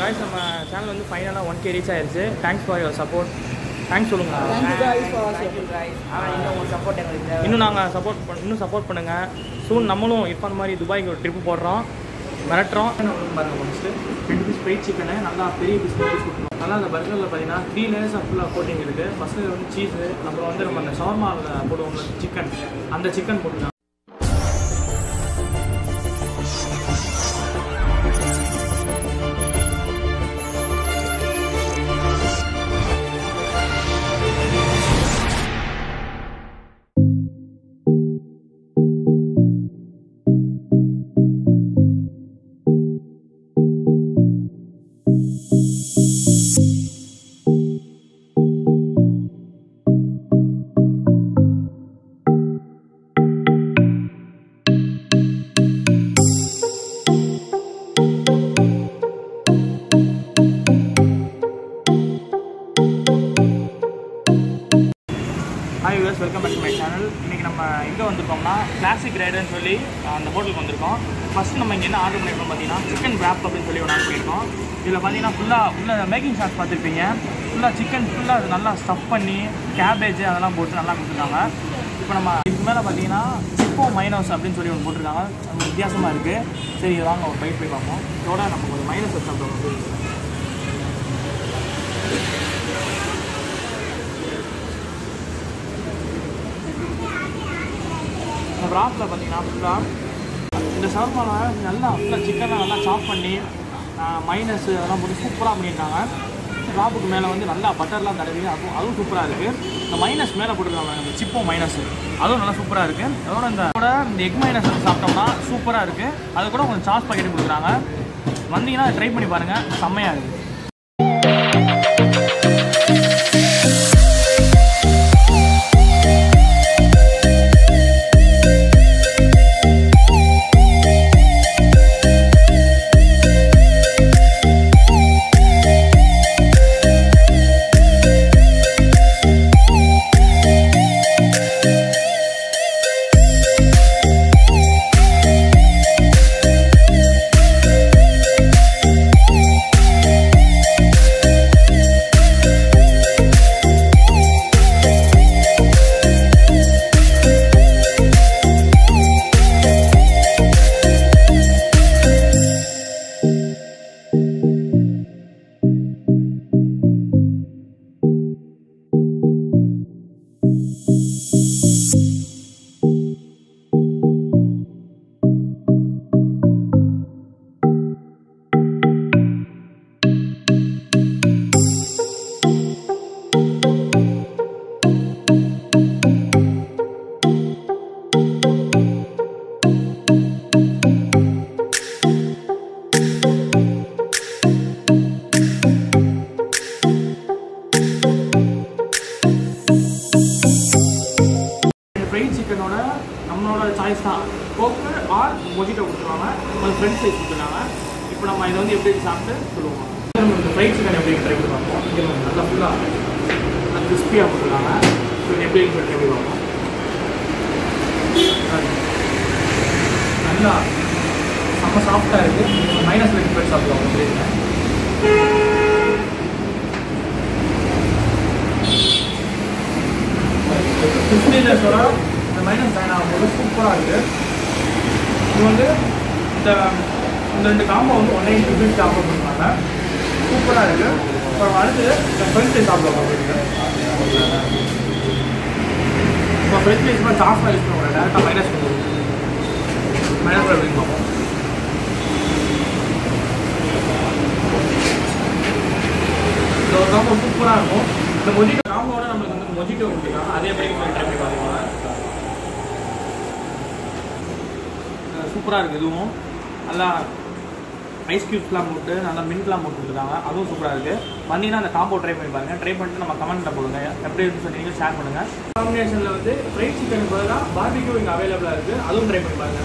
Guys நம்ம channel வந்து ஃபைனலா 1k ரீச் ஆயிருச்சு. Thanks for your support. Thanks சொல்லுங்க. Thank you guys for support. இன்னும் உங்க சப்போர்ட் எங்களுக்கு இன்னும் நாங்க சப்போர்ட் பண்ணுங்க. சூன் நம்மளும் இப்பான் மாதிரி துபாய்க்கு ஒரு ட்ரிப் போடுறோம். மிரட்டுறோம். பாருங்க ஃபர்ஸ்ட் 2 பீஸ் ஃப்ரைட் சிக்கன் நல்லா பெரிய பீஸ் கொடுத்துருவோம். நல்லா அந்த பர்கர்ல பார்த்தீங்கன்னா 3 லேயர்ஸ் ஃபுல்லாக கோட்டிங் இருக்குது. ஃபர்ஸ்ட் வந்து சீஸ், அப்புறம் வந்து நம்ம அந்த ஷவர்மாவில் போடுவோம் சிக்கன், அந்த சிக்கன் போட்டுருக்காங்க. Hi viewers, welcome back to my channel. இன்னைக்கு நம்ம எங்கே வந்திருக்கோம்னா கிளாசிக் ரைடர்னு சொல்லி அந்த ஹோட்டலுக்கு வந்திருக்கோம். ஃபஸ்ட்டு நம்ம இங்கே என்ன ஆர்டர் பண்ணியிருக்கோம் பார்த்தீங்கன்னா சிக்கன் ராப் அப்படின்னு சொல்லி ஒன்று ஆர்டர் பண்ணியிருக்கோம். இதில் பார்த்தீங்கன்னா ஃபுல்லாக உள்ள மேக்கிங் ஷாட்ஸ் பார்த்துருப்பீங்க. ஃபுல்லாக சிக்கன் ஃபுல்லாக அது நல்லா ஸ்டஃப் பண்ணி கேபேஜ் அதெல்லாம் போட்டு நல்லா கொடுத்துருக்காங்க. இப்போ நம்ம இதுக்கு மேலே பார்த்தீங்கன்னா சிப்போ மைனோஸ் அப்படின்னு சொல்லி ஒன்று போட்டிருக்காங்க. ரொம்ப வித்தியாசமாக இருக்குது. சரி வாங்க ஒரு பைட் போய் பார்ப்போம். இதோட நம்ம ஒரு மைனஸ் வச்சு சாப்பிடுவோம். ராப்பில் பார்த்தீங்கன்னா ஃபுல்லாக இந்த ஷவர்மாவில் நல்லா ஃபுல்லாக சிக்கனை நல்லா சாப் பண்ணி மைனஸ் அதெல்லாம் போட்டு சூப்பராக பண்ணியிருக்காங்க. ராப்புக்கு மேலே வந்து நல்லா பட்டர்லாம் தடவி அதுவும் சூப்பராக இருக்குது. இந்த மைனஸ் மேலே போட்டுருக்காங்க இந்த சிப்போ மைனஸ், அதுவும் நல்லா சூப்பராக இருக்குது. அதோட இந்த எக் மைனஸ் சாப்பிட்டோம்னா சூப்பராக இருக்குது. அது கூட கொஞ்சம் சாஸ் பாக்கெட் கொடுக்குறாங்க. வந்தீங்கன்னா ட்ரை பண்ணி பாருங்கள், செம்மையாக இருக்குது. ஃப்ரைட் சிக்கனோட நம்மளோட சாய்ஸ் தான். கோக்கு ஆர் மொஜிட்டோ கொடுத்துருவாங்க. ஒரு ஃப்ரெண்ட் சைஸ் கொடுத்துருக்காங்க. இப்போ நம்ம இதை வந்து எப்படி சாப்பிட்டு சொல்லுவோம். நம்ம இந்த ஃப்ரைட் சிக்கன் எப்படி ட்ரை பண்ணி பார்ப்போம். இங்கே நல்லா ஃபுல்லாக கிறிஸ்பியாக கொடுத்துருக்காங்க. ஸோ இது எப்படி ட்ரை பண்ணி பார்ப்போம். நல்லா செம்ம சாஃப்டாக இருக்குது. மைனஸ் வெஜ் ஃப்ரெண்ட் சாப்பிடுவாங்க அப்படின்னு. ஃபிஃப்டிஸோட இந்த மைனஸ் ஜாயின் ஆகும்போது சூப்பராக இருக்குது. இது வந்து இந்த 2 காம்போ வந்து 190 சாப்பிட பண்ணுறாங்க. சூப்பராக இருக்குது. அப்புறம் அடுத்து இந்த ஃப்ரெஞ்ச் ஃப்ரைஸ் சாப்பிடுவோம் அப்படின்னு. இப்போ ஃப்ரெஞ்ச் ஃப்ரைஸ் மாதிரி சாஃப்டாக யூஸ் பண்ணுவோம். டேரெக்டாக மைனஸ் அப்படின்னு பார்ப்போம். இந்த ஒரு காம்போ சூப்பராக இருக்கும். இந்த மொஜிட்டோ காம்போட நம்மளுக்கு வந்து மொஜிட்டோ கொடுத்துருக்காங்க. அதே மாதிரி ட்ரை பண்ணி பார்த்தீங்கன்னா சூப்பராக இருக்குது. இதுவும் நல்லா ஐஸ் க்யூப்ஸ்லாம் போட்டு நல்லா மின்ட்லாம் போட்டு கொடுத்துருக்காங்க. அதுவும் சூப்பராக இருக்குது. வந்தீங்கன்னா அந்த காம்போ ட்ரை பண்ணி பாருங்கள். ட்ரை பண்ணிட்டு நம்ம கமெண்ட்டில் போடுங்க. எப்படி இருக்குன்னு சொன்னீங்க ஷேர் பண்ணுங்கள். காம்பினேஷனில் வந்து ஃப்ரைட் சிக்கனுக்கு பதிலாக பார்பிக்யூ இங்கே அவைலபிளாக இருக்குது. அதுவும் ட்ரை பண்ணி பாருங்கள்.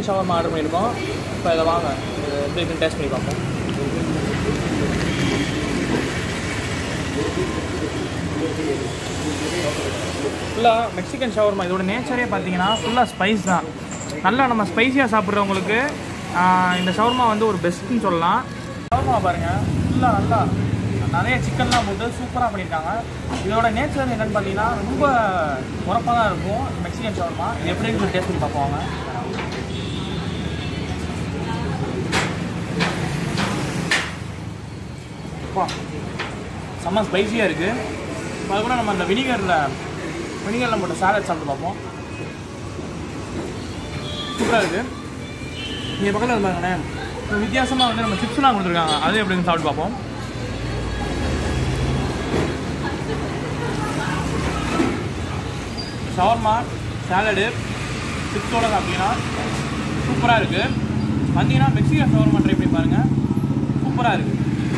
சிக்கன் ஷவர்மா ஆர்டர் பண்ணியிருக்கோம். இப்போ இதை வாங்க எப்படி இருக்குன்னு டேஸ்ட் பண்ணி பார்ப்போம். ஃபுல்லாக மெக்சிகன் ஷவர்மா இதோட நேச்சரே பார்த்தீங்கன்னா ஃபுல்லாக ஸ்பைஸ் தான். நல்லா நம்ம ஸ்பைஸியாக சாப்பிட்றவங்களுக்கு இந்த ஷவர்மா வந்து ஒரு பெஸ்ட்டுன்னு சொல்லலாம். ஷவர்மா பாருங்கள், ஃபுல்லாக நல்லா நிறைய சிக்கன்லாம் போட்டு சூப்பராக பண்ணியிருக்காங்க. இதோட நேச்சர் என்னென்னு பார்த்தீங்கன்னா ரொம்ப உரப்பாக தான் இருக்கும் மெக்சிகன் ஷவர்மா. இது எப்படி இருக்குன்னு டேஸ்ட் பண்ணி பார்ப்போம். செம்ம ஸ்பைஸியாக இருக்குது. அதுக்கப்புறம் நம்ம அந்த வினிகரில் போட்ட சாலட் சாப்பிட்டு பார்ப்போம். சூப்பராக இருக்குது. இங்கே பக்கத்தில் வந்து பாருங்களேன், வித்தியாசமாக வந்து நம்ம சிப்ஸ்லாம் கொடுத்துருக்காங்க. அது எப்படின்னு சாப்பிட்டு பார்ப்போம். ஷவர்மா சாலடு சிப்ஸோட சாப்பிட்டீங்கன்னா சூப்பராக இருக்குது. வந்தீங்கன்னா மெக்சிகன் ஷவர்மா ட்ரை பண்ணி பாருங்கள், சூப்பராக இருக்குது.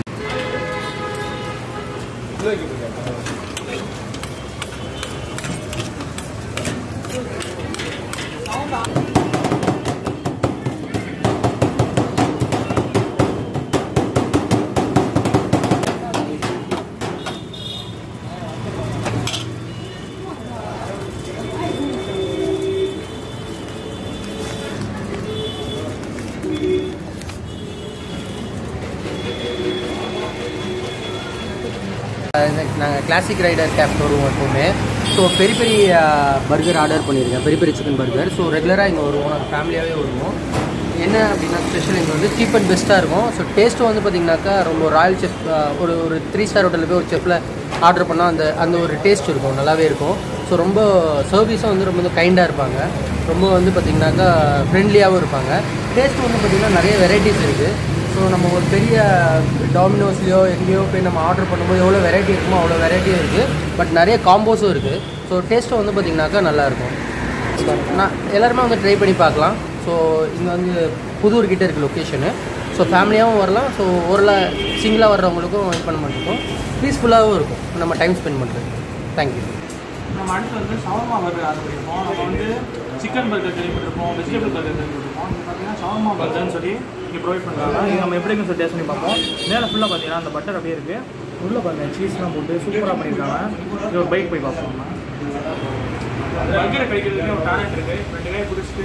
நாங்கள் கிளாசிக் ரைடர் கேப் வருவோம் எப்போவுமே. ஸோ பெரிய பெரிய பர்கர் ஆர்டர் பண்ணியிருக்கேன், பெரிய பெரிய சிக்கன் பர்கர். ஸோ ரெகுலராக இங்கே வருவோம், நாங்கள் ஃபேமிலியாகவே வருவோம். என்ன அப்படின்னா ஸ்பெஷல் இங்கே வந்து சீப் அண்ட் பெஸ்ட்டாக இருக்கும். ஸோ டேஸ்ட்டு வந்து பார்த்திங்கனாக்கா ரொம்ப ராயல் செஃப் ஒரு 3 ஸ்டார் ஹோட்டலில் போய் ஒரு செஃப்பில் ஆர்டர் பண்ணால் அந்த ஒரு டேஸ்ட் இருக்கும், நல்லாவே இருக்கும். ஸோ ரொம்ப சர்வீஸும் வந்து ரொம்ப கைண்டாக இருப்பாங்க, ரொம்ப வந்து பார்த்திங்கனாக்கா ஃப்ரெண்ட்லியாகவும் இருப்பாங்க. டேஸ்ட் வந்து பார்த்திங்கன்னா நிறைய வெரைட்டிஸ் இருக்குது. ஸோ நம்ம ஒரு பெரிய டாமினோஸ்லையோ எங்கேயோ போய் நம்ம ஆர்டர் பண்ணும்போது எவ்வளோ வெரைட்டி இருக்குமோ அவ்வளோ வெரைட்டியும் இருக்குது. பட் நிறைய காம்போஸும் இருக்குது. ஸோ டேஸ்ட்டும் வந்து பார்த்திங்கனாக்கா நல்லாயிருக்கும். நான் எல்லாருமே வந்து ட்ரை பண்ணி பார்க்கலாம். ஸோ இங்கே வந்து புதூர்கிட்ட இருக்குது லொக்கேஷனு. ஸோ ஃபேமிலியாகவும் வரலாம். ஸோ சிங்கிளாக வர்றவங்களுக்கும் இது பண்ண மாட்டோம், பீஸ்ஃபுல்லாகவும் இருக்கும் நம்ம டைம் ஸ்பெண்ட் பண்ணுறது. தேங்க்யூ. நம்ம அடுத்து வந்து ஷவர்மா பர்கர் ஆர்டர் பண்ணியிருக்கோம். நம்ம வந்து சிக்கன் பர்கர் கேள்விப்பட்டிருப்போம், வெஜிடபிள் பர்கர் கேள்விப்பட்டிருக்கோம். இது பார்த்தீங்கன்னா ஷவர்மா பர்கர்னு சொல்லி இங்கே ப்ரொவைட் பண்ணுறாங்க. இது நம்ம எப்படி சொல்லி டேஸ்ட் பண்ணி பார்ப்போம். மேலே ஃபுல்லாக பார்த்தீங்கன்னா அந்த பட்டர் அப்படியே இருக்குது, உள்ளே பாருங்கள் சீஸ்லாம் போட்டு சூப்பராக பண்ணியிருக்காங்க. இது ஒரு பைக் போய் பார்ப்போம். நம்ம பர்கரை கிடைக்கிறதுக்கு ஒரு டேலண்ட் இருக்குது. 2 காய் பிடிச்சிட்டு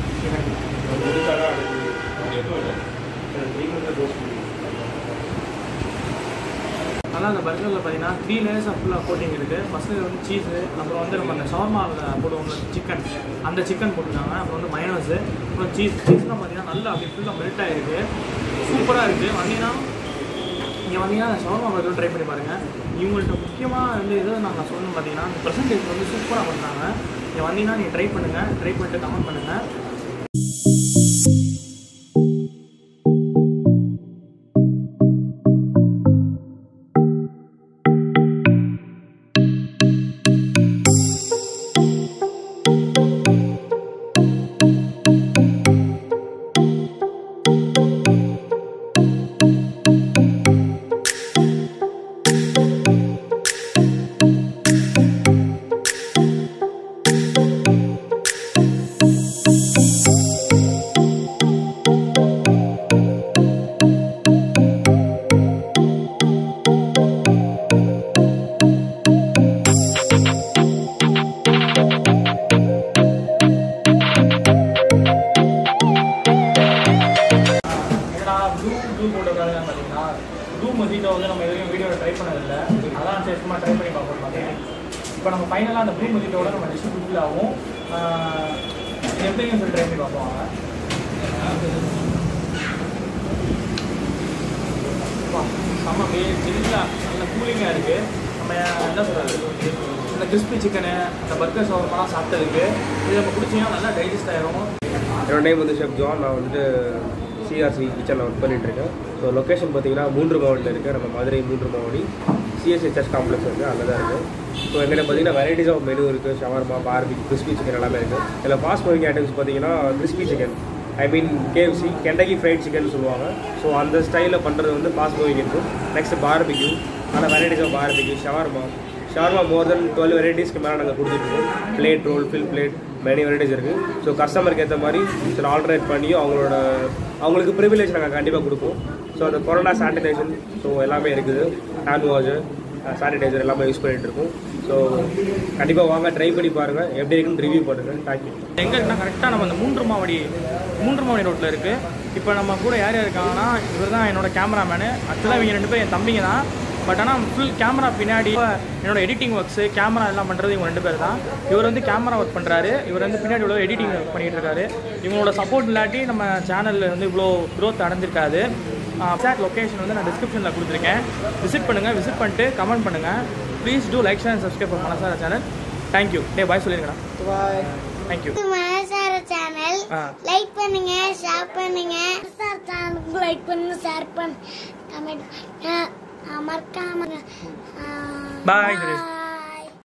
நல்லா அந்த பர்கரில் பார்த்தீங்கன்னா 3 லேயர்ஸ் ஃபுல்லாக கோட்டிங் இருக்குது. ஃபஸ்ட்டு வந்து சீஸு, அப்புறம் வந்து நம்ம அந்த ஷவர்மாவில் போடுவோம் சிக்கன், அந்த சிக்கன் போட்டுருக்காங்க. அப்புறம் வந்து மயோனஸு, அப்புறம் சீஸ்லாம் பார்த்தீங்கன்னா நல்லா அப்படி ஃபுல்லாக மெல்ட் ஆகிருக்கு, சூப்பராக இருக்குது. வந்தீங்கன்னா இங்கே வந்தீங்கன்னா அந்த ஷவர்மா பர்கர் ட்ரை பண்ணி பாருங்கள். இவங்கள்ட்ட முக்கியமாக வந்து எதோ நாங்கள் சொல்லணும் பார்த்தீங்கன்னா அந்த ப்ரெசன்டேஷன் வந்து சூப்பராக பண்ணுறாங்க. இங்கே வந்தீங்கன்னா நீங்கள் ட்ரை பண்ணுங்கள், ட்ரை பண்ணிட்டு கமெண்ட் பண்ணுங்கள். மொஜிட்டோ வந்து நம்ம எதுவும் வீடியோவில் ட்ரை பண்ணதில்லை, அதான் சேஃபமாக ட்ரை பண்ணி பார்ப்போம் பார்த்தேன். இப்போ நம்ம ஃபைனலாக அந்த ப்ளூ மொஜிட்டோட நம்ம டிஷ் ஃபுல் ஆகும். இது எப்படின்னு சொல்லி ட்ரை பண்ணி பார்ப்போம். செம்ம அப்படியே ஜில்லாக நல்ல கூலிங்காக இருக்குது. நம்ம என்ன சொல்கிறது, இந்த கிறிஸ்பி சிக்கனு அந்த பர்கர் ஷவர்மாலாம் சாப்பிட்டதுக்கு இது நம்ம பிடிச்சிங்கன்னா நல்லா டைஜஸ்ட் ஆகிடும். என்னோட நேம் வந்து ஷெஃப் ஜான். நான் வந்துட்டு சிஆர்சி கிச்சனில் ஒர்க் பண்ணிகிட்ருக்கேன். ஸோ லொக்கேஷன் பார்த்தீங்கன்னா 3 மாவட்டத்தில் இருக்குது. நம்ம மதுரை 3 மாவடி சிஎஸ்சி சர்ச் காம்ப்ளெக்ஸ் இருக்குது, அங்கே தான் இருக்குது. ஸோ எங்கிட்ட பார்த்தீங்கன்னா வெரைட்டிஸ் ஆஃப் மெனு இருக்குது. ஷவர்மா, பார்பிக், கிறிஸ்பி சிக்கன் எல்லாமே இருக்குது. இதில் ஃபாஸ்ட் மூவிங் ஐட்டம்ஸ் பார்த்தீங்கன்னா crispy chicken, I mean KFC, Kentucky fried chicken சொல்லுவாங்க. ஸோ அந்த ஸ்டைலில் பண்ணுறது வந்து ஃபாஸ்ட் மூவிங் இருக்கும். நெக்ஸ்ட் பார்பிக்யூ, ஆனால் varieties of barbecue, shawarma, shawarma more than 12 வெரைட்டிஸ்க்கு மேலே நாங்கள் கொடுத்துட்ருக்கோம். Plate roll, full plate, many varieties இருக்குது. ஸோ கஸ்டமருக்கு ஏற்ற மாதிரி சில ஆல்டர்னேட் பண்ணி அவங்களுக்கு ப்ரிவிலேஜ் நாங்கள் கண்டிப்பாக கொடுப்போம். ஸோ அந்த கொரோனா சானிடைசேஷன் ஸோ எல்லாமே இருக்குது. ஹேண்ட் வாஷு, சானிடைசர் எல்லாமே யூஸ் பண்ணிகிட்டு இருக்கோம். ஸோ கண்டிப்பாக வாங்க, ட்ரை பண்ணி பாருங்கள், எப்படி இருக்குன்னு ரிவ்யூ பண்ணுங்கள். தேங்க்யூ. எங்கே இருக்குன்னா கரெக்டாக நம்ம அந்த மூன்று மாவடி ரோட்டில் இருக்குது. இப்போ நம்ம கூட யார் இருக்காங்கன்னா, இவர் தான் என்னோட கேமராமேனு. ஆக்சுவலாக இவங்க 2 பேர் என் தம்பிங்க தான். பட் ஆனால் ஃபுல் கேமரா பின்னாடி என்னோட எடிட்டிங் ஒர்க்ஸு, கேமரா எல்லாம் பண்ணுறது இவங்க 2 பேர் தான். இவர் வந்து கேமரா ஒர்க் பண்ணுறாரு, இவர் வந்து பின்னாடி உள்ள எடிட்டிங் ஒர்க் பண்ணிகிட்டு இருக்காரு. இவங்களோட சப்போர்ட் இல்லாட்டி நம்ம சேனலில் வந்து இவ்வளோ க்ரோத் அடைஞ்சிருக்காது. எக்ஸாக்ட் லொக்கேஷன் வந்து நான் டிஸ்கிரிப்ஷனில் கொடுத்துருக்கேன். விசிட் பண்ணுங்கள், விசிட் பண்ணிட்டு கமெண்ட் பண்ணுங்கள். Please do like, share and subscribe பண்ண மனசார சேனல். தேங்க்யூ. பாய் சொல்லிருக்கேன். பாய். தேங்க்யூ. மனசார சேனல் லைக் பண்ணுங்க, ஷேர் பண்ணுங்க. சேனலுக்கு லைக் பண்ணுங்க, ஷேர் பண்ணுங்க, கமெண்ட் மறக்காம. பாய்.